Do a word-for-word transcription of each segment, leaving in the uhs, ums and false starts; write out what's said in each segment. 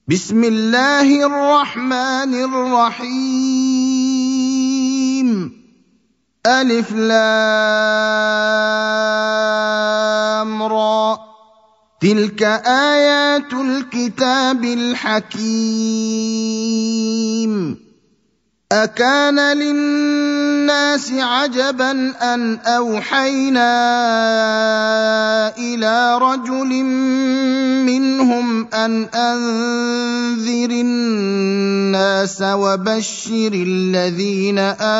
بسم الله الرحمن الرحيم. ألف لام را. تلك آيات الكتاب الحكيم. أكان للناس عجبا أن أوحينا إلى رجل منهم أن أنذر الناس وبشر الذين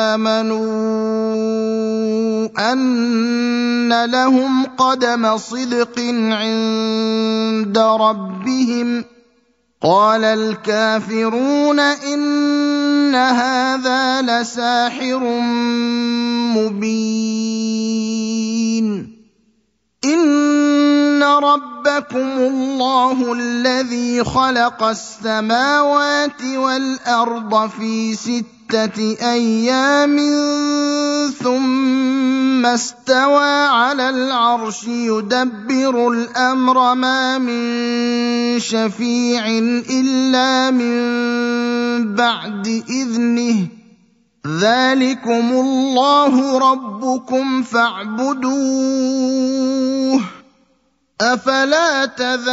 آمنوا أن لهم قدم صدق عند ربهم. قال الكافرون إن هذا لساحر مبين. إن ربكم الله الذي خلق السماوات والأرض في ستة أيام ثم استوى على العرش يدبر الأمر ما من شفيع إلا من بعد إذنه. ذلكم الله ربكم فاعبدوه أفلا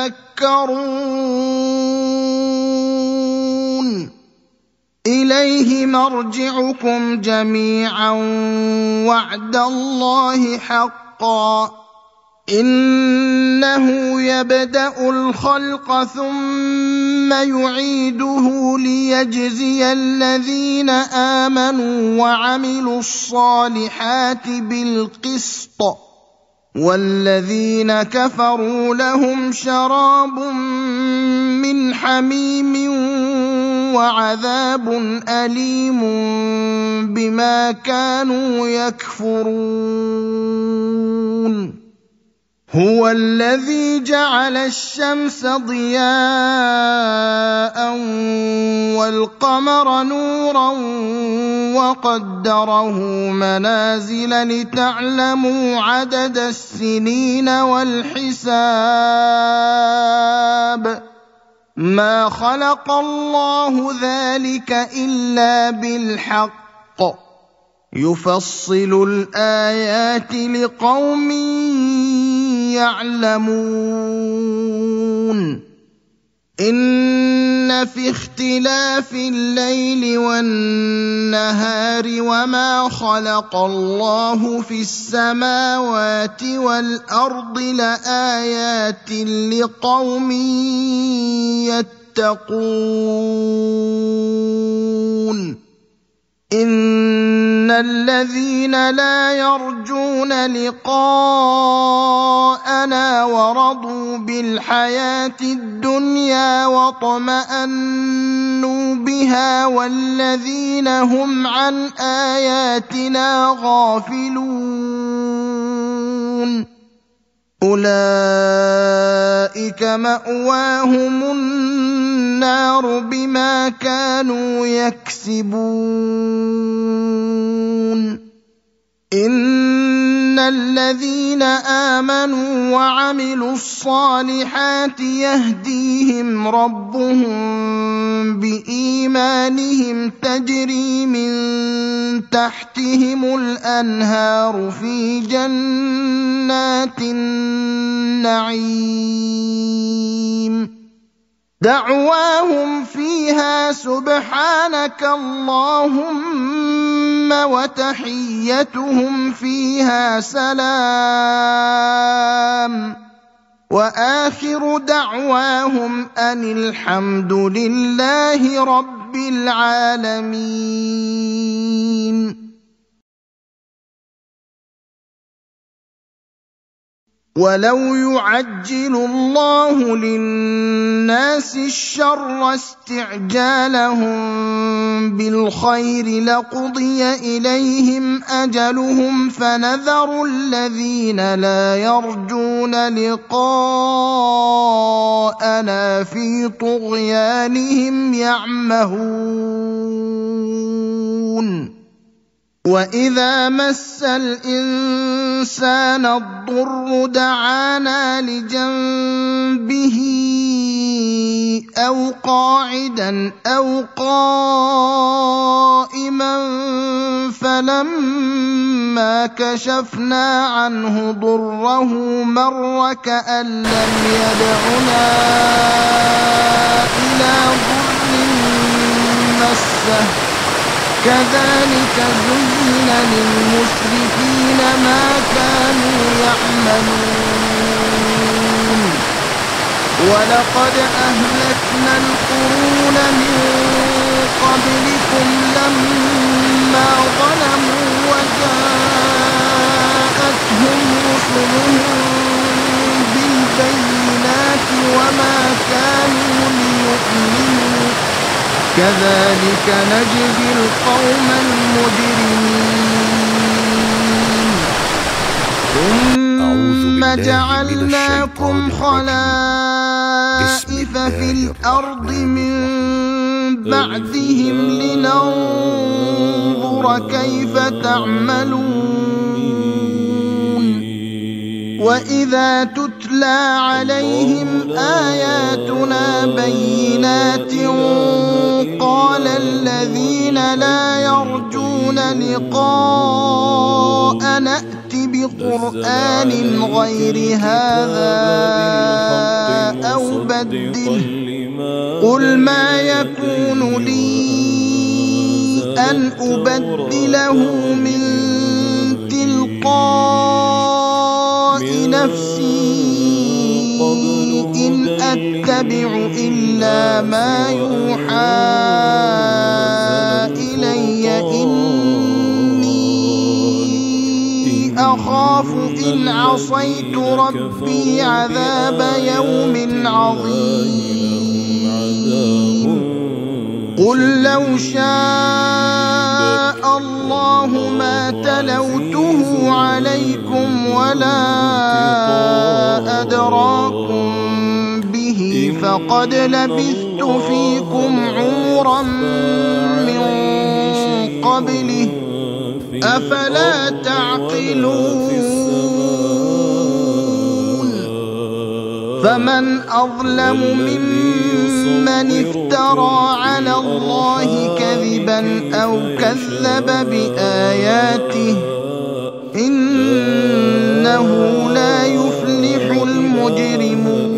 تذكرون. إليه مرجعكم جميعا وعد الله حقا. إنه يبدأ الخلق ثم يعيده ليجزي الذين آمنوا وعملوا الصالحات بالقسط، والذين كفروا لهم شراب من حميم وعذاب أليم بما كانوا يكفرون. هو الذي جعل الشمس ضياء والقمر نورا وقدره منازل لتعلموا عدد السنين والحساب. ما خلق الله ذلك إلا بالحق، يفصل الآيات لقوم يعلمون. إن في اختلاف الليل والنهار وما خلق الله في السماوات والأرض لآيات لقوم يتقون. إن الذين لا يرجون لقاءنا ورضوا بالحياة الدنيا واطمأنوا بها والذين هم عن آياتنا غافلون أولئك مأواهم النار بما كانوا يكسبون. إن الذين آمنوا وعملوا الصالحات يهديهم ربهم بإيمانهم تجري من تحتهم الأنهار في جنات النعيم. دعواهم فيها سبحانك اللهم وتحيتهم فيها سلام، وآخر دعواهم أن الحمد لله رب العالمين. ولو يعجل الله للناس الشر استعجالهم بالخير لقضي إليهم أجلهم فنذر الذين لا يرجون لقاءنا في طغيانهم يعمهون. وَإِذَا مَسَّ الْإِنسَانَ الضُّرُّ دَعَانَا لِجَنبِهِ أَوْ قَاعِدًا أَوْ قَائِمًا فَلَمَّا كَشَفْنَا عَنْهُ ضُرَّهُ مَرَّ كَأَن لَّمْ يَدْعُنَا إِلَىٰ ضُرٍّ مَّسَّهُ كَذَٰلِكَ زُيِّنَ لِلْمُسْرِفِينَ مَا كَانُوا يَعْمَلُونَ وَلَقَدْ أَهْلَكْنَا الْقُرُونَ مِن قَبْلِكُمْ لَمَّا ظَلَمُوا وَجَاءَتْهُمْ رُسُلُهُم بِالْبَيِّنَاتِ وَمَا كَانُوا لِيُؤْمِنُوا ۚ كَذَٰلِكَ نَجْزِي الْقَوْمَ الْمُجْرِمِينَ ثُمَّ جَعَلْنَاكُمْ خَلَائِفَ فِي الْأَرْضِ مِن بَعْدِهِمْ لِنَنظُرَ كَيْفَ تَعْمَلُونَ وَإِذَا تُتْلَىٰ عَلَيْهِمْ آيَاتُنَا بَيِّنَاتٍ قَالَ الَّذِينَ لَا يَرْجُونَ لِقَاءَنَا ائْتِ بِقُرْآنٍ غَيْرِ هَٰذَا أَوْ بَدِّلْهُ ۚ قُلْ مَا يَكُونُ لِي أَنْ أُبَدِّلَهُ مِن تِلْقَاءِ نَفْسِي إِنْ أَتَّبِعُ إِلَّا مَا يُوحَىٰ إِلَيَّ إِنِّي أَخَافُ إِنْ عَصَيْتُ رَبِّي عَذَابَ يَوْمٍ عَظِيمٍ قُل لَّوْ شَاءَ اللَّهُ مَا تَلَوْتُهُ عَلَيْكُمْ وَلَا أَدْرَاكُم بِهِ فَقَدْ لَبِثْتُ فِيكُمْ عُمُرًا مِّن قَبْلِهِ ۚ أَفَلَا تَعْقِلُونَ فَمَنْ أَظْلَمُ مِمَّنِ افْتَرَىٰ عَلَى اللَّهِ كَذِبًا أَوْ كَذَّبَ بِآيَاتِهِ ۚ إِنَّهُ لَا يُفْلِحُ الْمُجْرِمُونَ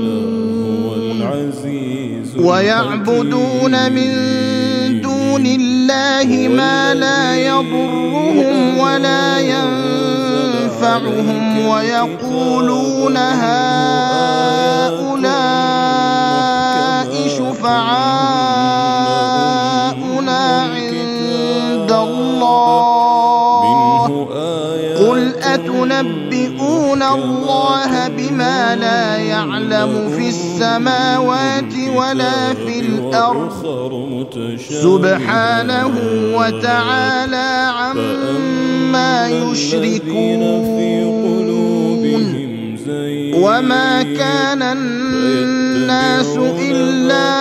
وَيَعْبُدُونَ مِن دُونِ اللَّهِ مَا لَا يَضُرُّهُمْ وَلَا يَنفَعُهُمْ وَيَقُولُونَ هَٰؤُلَاءِ شُفَعَاؤُنَا عِندَ اللَّهِ ۚ قُلْ أَتُنَبِّئُونَ اللَّهَ بِمَا لَا يَعْلَمُ فِي السَّمَاوَاتِ وَلَا فِي الْأَرْضِ ۚ سُبْحَانَهُ وَتَعَالَىٰ عَمَّا يُشْرِكُونَ وَمَا كَانَ النَّاسُ إِلَّا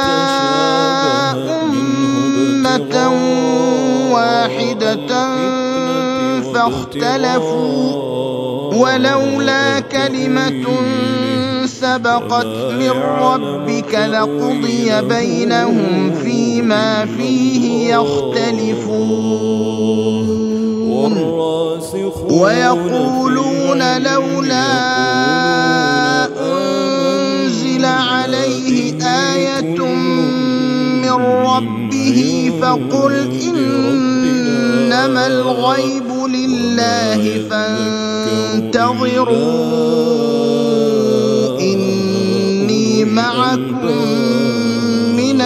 أُمَّةً وَاحِدَةً فَاخْتَلَفُوا ۚ وَلَوْلَا كَلِمَةٌ سَبَقَتْ مِن رَّبِّكَ لَقُضِيَ بَيْنَهُمْ فِيمَا فِيهِ يَخْتَلِفُونَ وَيَقُولُونَ لَوْلَا أُنزِلَ عَلَيْهِ آيَةٌ مِّن رَّبِّهِ فَقُلْ إِنَّمَا الْغَيْبُ لِلَّهِ فَانتَظِرُوا إِنِّي مَعَكُم مِّنَ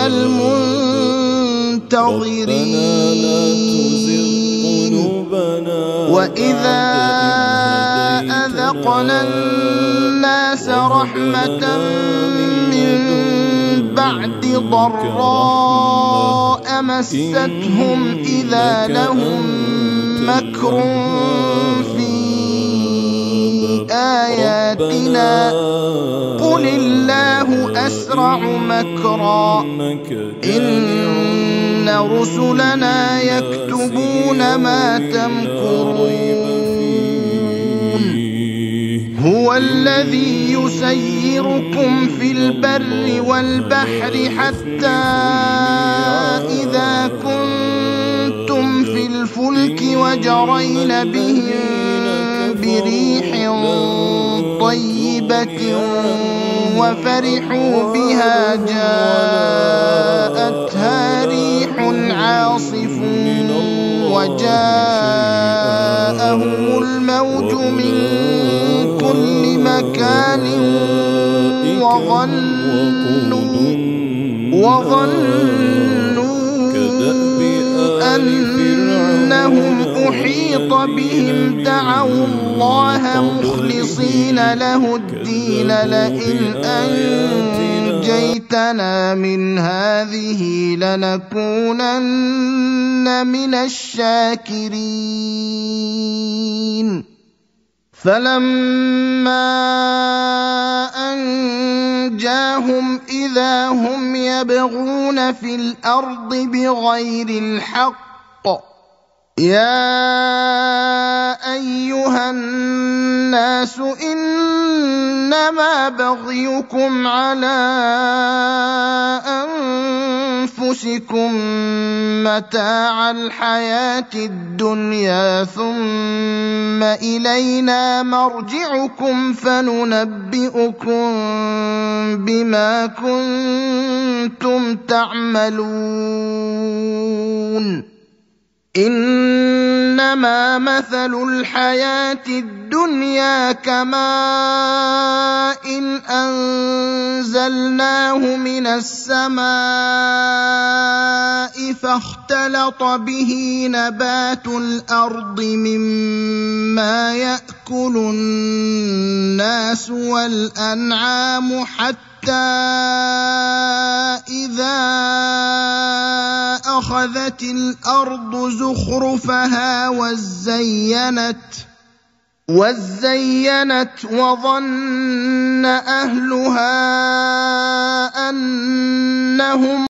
الْمُنتَظِرِينَ وَإِذَا أَذَقْنَا النَّاسَ رَحْمَةً مِّن بَعْدِ ضَرَّاءَ مَسَّتْهُمْ إِذَا لَهُم مَّكْرٌ فِي آيَاتِنَا قُلِ اللَّهُ أَسْرَعُ مَكْرًا إِنَّ إن رسلنا يكتبون ما تمكرون هو الذي يسيركم في البر والبحر حتى إذا كنتم في الفلك وجرين بهم بريح طيبة وفرحوا بها جاءتها ريح عاصف وجاءهم الموج من كل مكان وظنوا وظنوا أنهم أحيط بهم دعوا الله مخلصين له الدين لئن أنجيتنا من هذه لنكونن من الشاكرين فلما أنجاهم إذا هم يبغون في الأرض بغير الحق يا أيها الناس إنما بغيكم على أنفسكم متاع الحياة الدنيا ثم إلينا مرجعكم فننبئكم بما كنتم تعملون إنما مثل الحياة الدنيا كماء إن أنزلناه من السماء فاختلط به نبات الأرض مما يأكل الناس والأنعام حتى إذا أخذت الأرض زخرفها وزينت وزينت وظن أهلها أنهم